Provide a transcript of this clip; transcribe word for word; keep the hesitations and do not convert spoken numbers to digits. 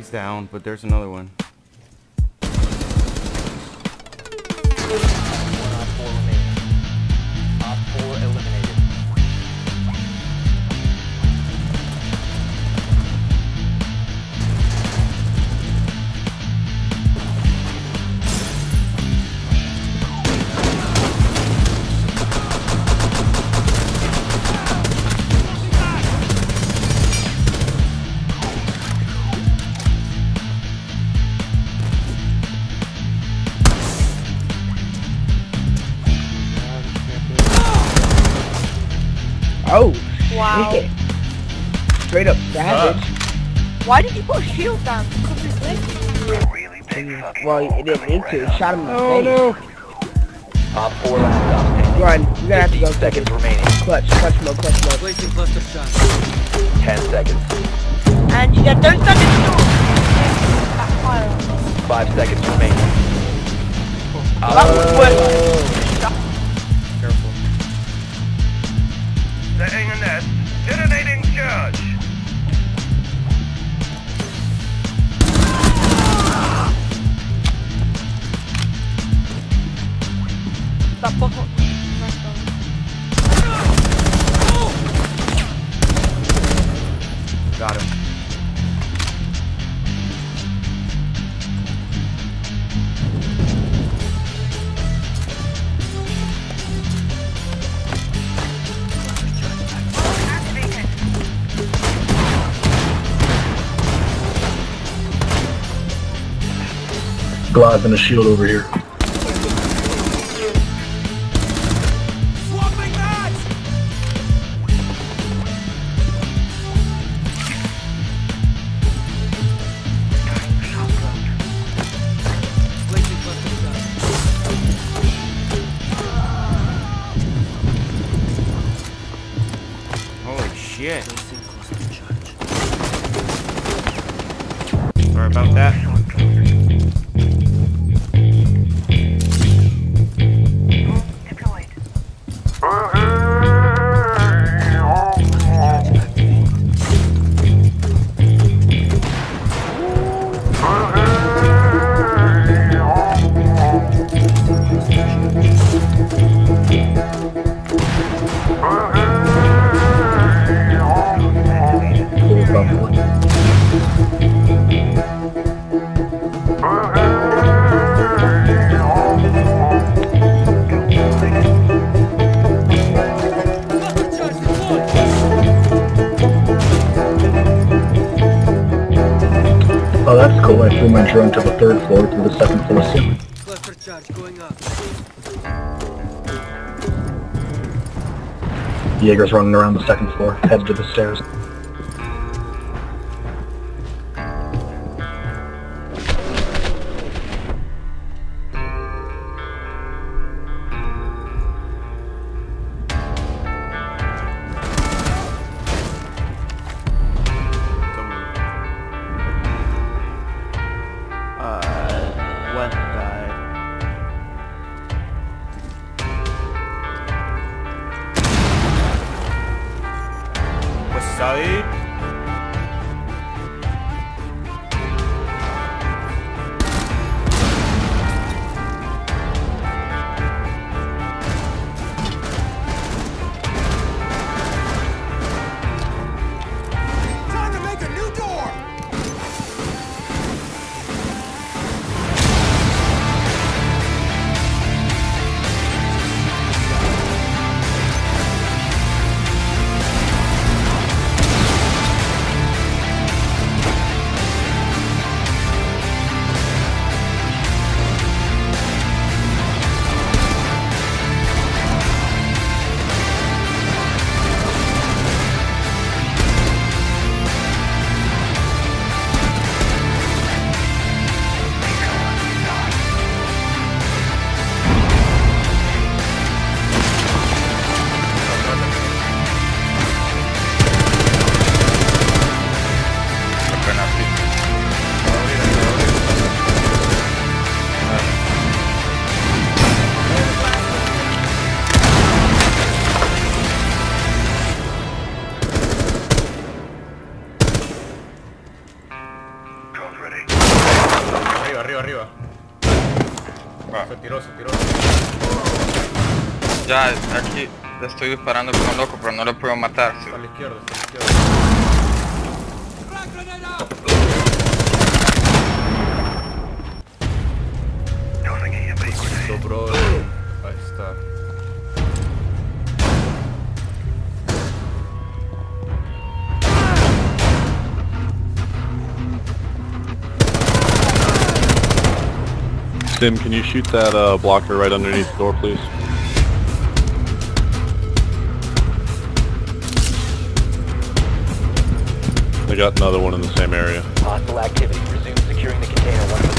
He's down, but there's another one. Op four remaining. Op four eliminated. Oh, Wow. shit. Straight up savage. Why did you put a shield down? Because his leg. Well, it didn't need to. It shot him in the Oh face. no! Op four last stop standing. Run. You're gonna have to go. fifteen seconds remaining. Clutch, clutch mode, clutch mode. Placing cluster shot. ten seconds. And you said, don't stand in the door. Backfire. five seconds remaining. That was worth Careful. Setting a nest. Detonating charge. that bottle. Got him. Glide and a shield over here. Swapping mags! Placing cluster shot. Holy shit. Placing cluster charge. Sorry about that. Oh, that's cool. I flew my drone to the third floor through the second floor ceiling. Cluster charge going up. Jaeger's running around the second floor, headed to the stairs. West side. West side? Va. Se tiró, se tiró. Ya, aquí le estoy disparando como un loco, pero no lo puedo matar. ¿Sí? Está a la izquierda, está a la izquierda. Listo, bro. Ahí está. Sim, can you shoot that uh, blocker right underneath the door, please? They got another one in the same area. Hostile activity. Resume securing the container once